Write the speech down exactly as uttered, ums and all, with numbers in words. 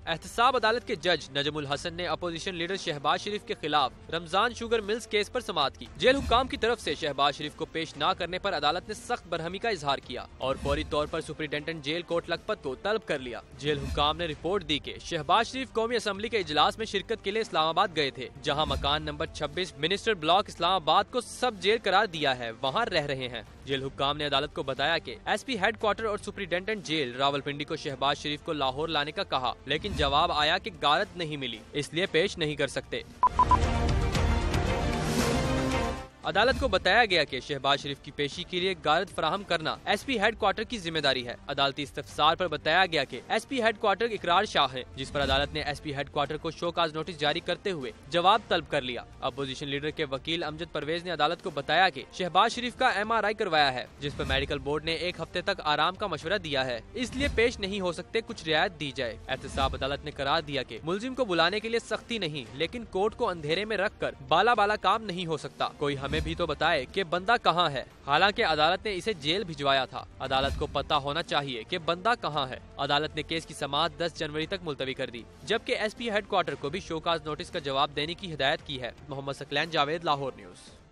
एहतसाब अदालत के जज नजमुल हसन ने अपोजिशन लीडर शहबाज शरीफ के खिलाफ रमजान शुगर मिल्स केस पर समाअत की। जेल हुक्काम की तरफ से शहबाज शरीफ को पेश न करने पर अदालत ने सख्त बरहमी का इजहार किया और फौरी तौर पर सुपरिटेंडेंट जेल कोट लखपत को तलब कर लिया। जेल हुक्काम ने रिपोर्ट दी कि शहबाज शरीफ कौमी असम्बली के इजलास में शिरकत के लिए इस्लामाबाद गए थे, जहाँ मकान नंबर छब्बीस मिनिस्टर ब्लॉक इस्लामाबाद को सब जेल करार दिया है, वहाँ रह रहे हैं। जेल हुक्काम ने अदालत को बताया कि एसपी हेडक्वार्टर और सुपरिटेंडेंट जेल रावलपिंडी को शहबाज शरीफ को लाहौर लाने का कहा, लेकिन जवाब आया कि गारत नहीं मिली, इसलिए पेश नहीं कर सकते। अदालत को बताया गया कि शहबाज शरीफ की पेशी के लिए गारत फराहम करना एसपी हेडक्वार्टर की जिम्मेदारी है। अदालती इस्तफसार पर बताया गया कि एसपी हेडक्वार्टर इकरार शाह है, जिस पर अदालत ने एसपी हेडक्वार्टर को शोकाज नोटिस जारी करते हुए जवाब तलब कर लिया। अपोजिशन लीडर के वकील अमजद परवेज ने अदालत को बताया कि शहबाज शरीफ का एम आर आई करवाया है, जिस पर मेडिकल बोर्ड ने एक हफ्ते तक आराम का मशवरा दिया है, इसलिए पेश नहीं हो सकते, कुछ रियायत दी जाए। एहतसाब अदालत ने करार दिया कि मुलजिम को बुलाने के लिए सख्ती नहीं, लेकिन कोर्ट को अंधेरे में रख कर बाला बाला काम नहीं हो सकता। कोई हमें भी तो बताए कि बंदा कहाँ है। हालांकि अदालत ने इसे जेल भिजवाया था। अदालत को पता होना चाहिए कि बंदा कहाँ है। अदालत ने केस की समाअत दस जनवरी तक मुलतवी कर दी, जबकि एसपी हेडक्वार्टर को भी शोकाज नोटिस का जवाब देने की हिदायत की है। मोहम्मद सकलैन जावेद, लाहौर न्यूज़।